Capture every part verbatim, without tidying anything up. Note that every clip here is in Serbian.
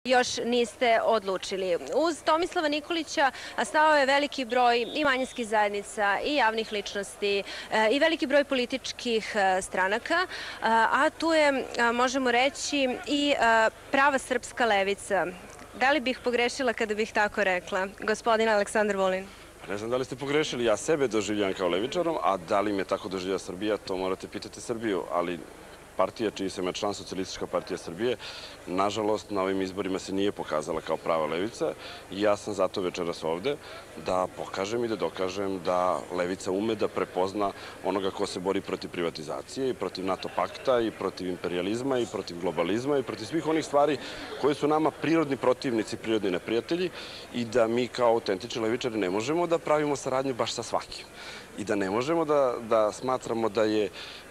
još niste odlučili. Uz Tomislava Nikolića stao je veliki broj i manjinskih zajednica i javnih ličnosti i veliki broj političkih stranaka, a tu je, možemo reći, i prava srpska levica. Da li bih pogrešila kada bih tako rekla, gospodin Aleksandar Vulin? Ne znam da li ste pogrešili, ja sebe doživljam kao levičarom, a da li me tako doživlja Srbija, to morate pitati Srbiju, ali partija čiji sam ja član, Socijalistička partija Srbije, nažalost na ovim izborima se nije pokazala kao prava levica i ja sam zato večeras ovde da pokažem i da dokažem da levica ume da prepozna onoga ko se bori protiv privatizacije i protiv NATO pakta i protiv imperializma i protiv globalizma i protiv svih onih stvari koje su nama prirodni protivnici, prirodni neprijatelji i da mi kao autentični levičari ne možemo da pravimo saradnju baš sa svakim. I da ne možemo da smatramo da je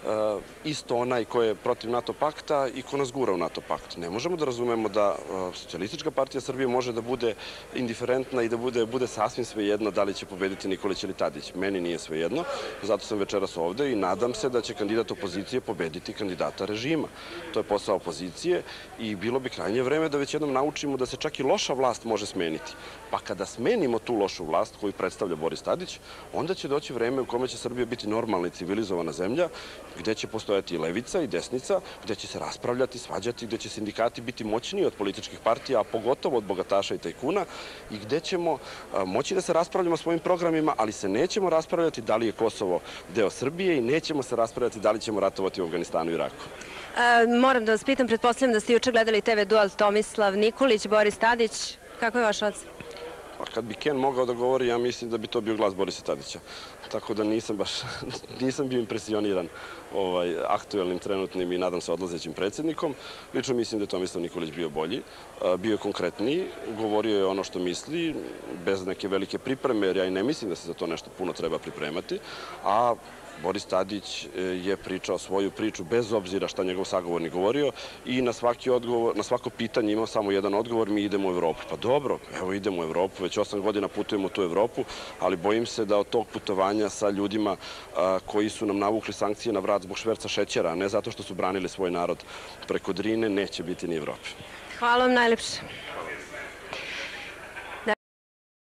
isto onaj ko je protiv NATO pakta i ko nas gura u NATO pakt. Ne možemo da razumemo da Socijalistička partija Srbije može da bude indiferentna i da bude sasvim svejedno da li će pobediti Nikolić ili Tadić. Meni nije svejedno, zato sam večeras ovde i nadam se da će kandidat opozicije pobediti kandidata režima. To je posao opozicije i bilo bi krajnje vreme da već jednom naučimo da se čak i loša vlast može smeniti. Pa kada smenimo tu lošu vlast koju predstavlja Boris Tadić, onda će doći vreme u kome će Srbija biti normalna i civilizovana zemlja, gde će postojati i levica i desnica, gde će se raspravljati, svađati, gde će sindikati biti moćniji od političkih partija, a pogotovo od bogataša i tajkuna, i gde ćemo moći da se raspravljamo o svojim programima, ali se nećemo raspravljati da li je Kosovo deo Srbije i nećemo se raspravljati da li ćemo ratovati u Afganistanu i Iraku. Moram da vas pitam, pretpostavljam da ste juče gledali te ve duel Tomislav Nikolić, Boris Tadić. Kako je vaš ocen? Pa kad bi Ken mogao da govori, ja mislim da bi to bio glas Borisa Tadića. Tako da nisam baš, nisam bio impresioniran aktuelnim, trenutnim i nadam se odlazećim predsjednikom. Lično mislim da je Tomislav Nikolić bio bolji, bio je konkretniji, govorio je ono što misli, bez neke velike pripreme, jer ja i ne mislim da se za to nešto puno treba pripremati, a Boris Tadić je pričao svoju priču bez obzira šta njegov sagovornik govorio i na svaki odgovor, na svako pitanje imao samo jedan odgovor: mi idemo u Evropu. Pa dobro, evo idemo u Evropu, već osam godina putujemo u tu Evropu, ali bojim se da od tog putovanja sa ljudima koji su nam navukli sankcije na vrat zbog šverca šećera, a ne zato što su branili svoj narod preko Drine, neće biti ni Evrope. Hvala vam najlepše.